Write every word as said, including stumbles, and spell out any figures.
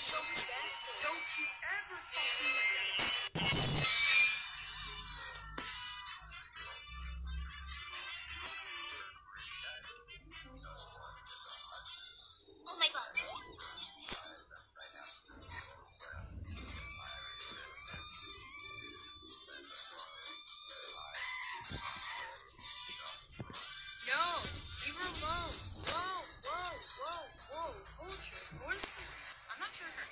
Don't you ever talk to me again. Oh my god. No, leave her alone. Whoa, whoa, whoa, whoa. Hold your horses. I'm not sure her